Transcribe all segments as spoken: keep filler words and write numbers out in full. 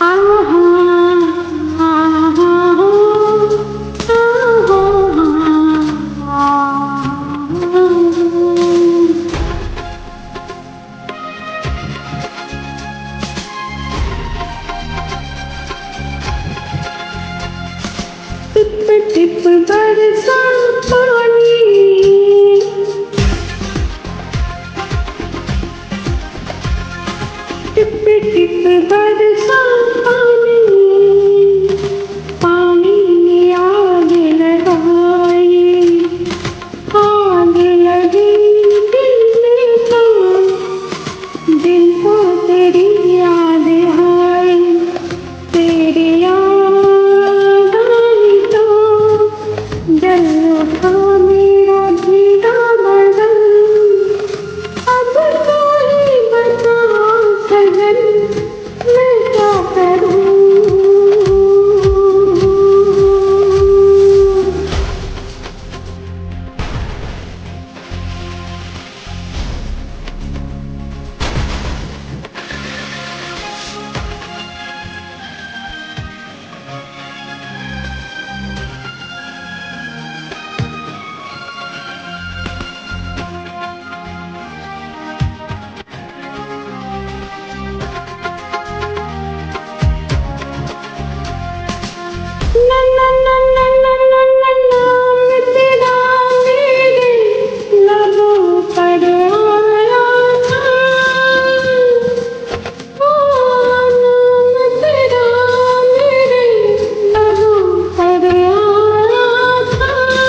Tip tip बरसा पानी, tip tip बरसा पानी, पानी में आग लगाई, आग लगी दिल में तो, दिल को तेरी याद आई, तेरी याद आई तो जल उठा मेरा भीगा बदन। अब तो ही बता सजन मैं क्या करूं। ना ना ना ना ना ना ना नाम तेरा मेरे लबों पर आया था, ओ नाम तेरा मेरे लबों पर आया था,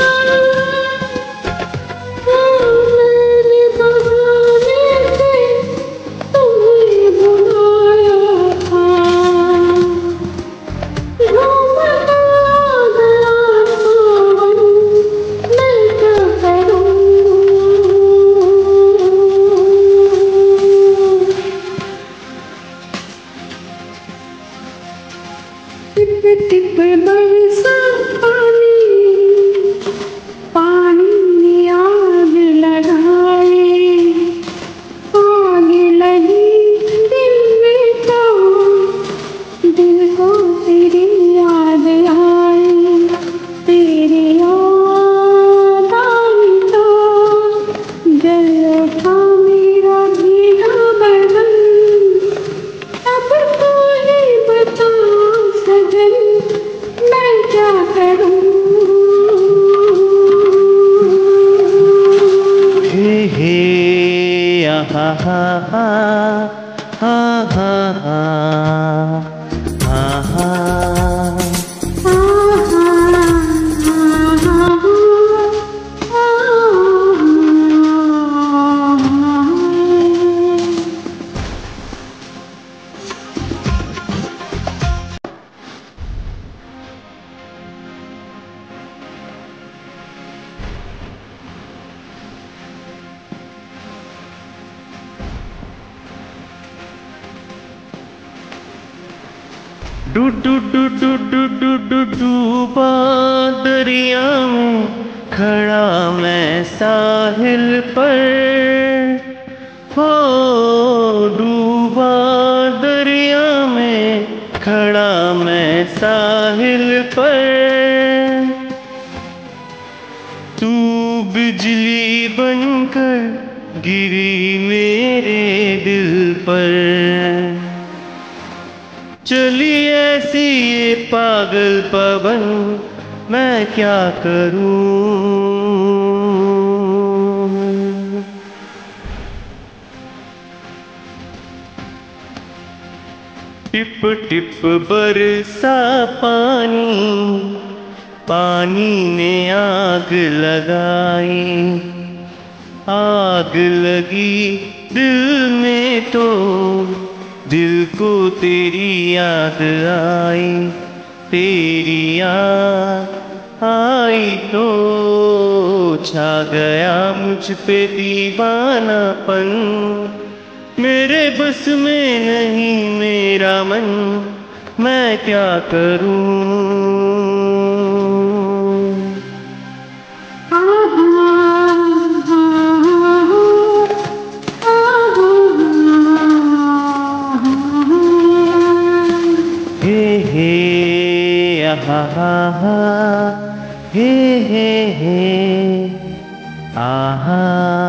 मेरे बहाने से तुम्हें बुलाया था। टिप टिप बरसा पानी, पानी में आग लगाई, आग लगी दिल में तो, दिल को तेरी याद आई, तेरी याद आई तो जल उठा मेरा भीगा बदन। अब तो ही बता सजन मैं क्या करूं। हे हे आहा हा हा हा हा हा हा हा। डू डू डू डू डू डू डू डूबा दरिया में खड़ा मैं साहिल पर, हो डूबा दरिया में खड़ा मैं साहिल पर। तू बिजली बनकर गिरी मेरे दिल पर, चली ऐसी ये पागल पवन मैं क्या करूं। टिप टिप बरसा पानी, पानी ने आग लगाई, आग लगी दिल में तो, दिल को तेरी याद आई, तेरी याद आई तो छा गया मुझ पे दीवानापन। मेरे बस में नहीं मेरा मन मैं क्या करूं। हा हा हा हे हे हे आहा